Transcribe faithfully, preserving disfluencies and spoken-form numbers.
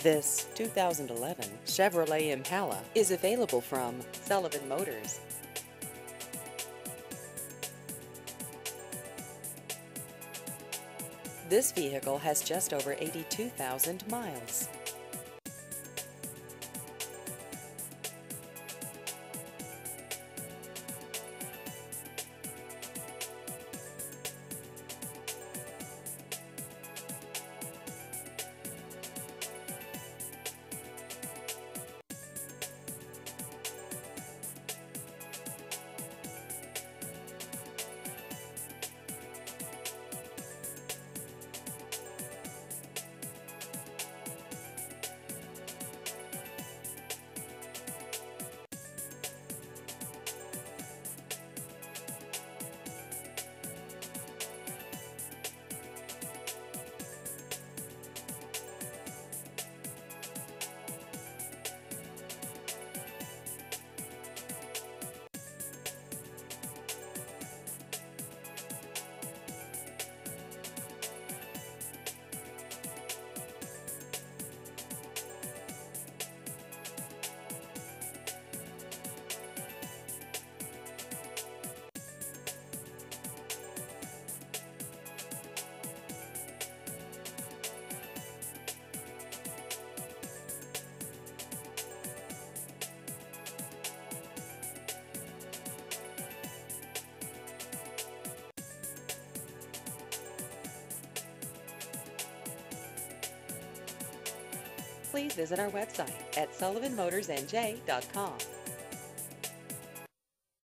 This two thousand eleven Chevrolet Impala is available from Sullivan Motors. This vehicle has just over eighty-two thousand miles. Please visit our website at sullivan motors n j dot com.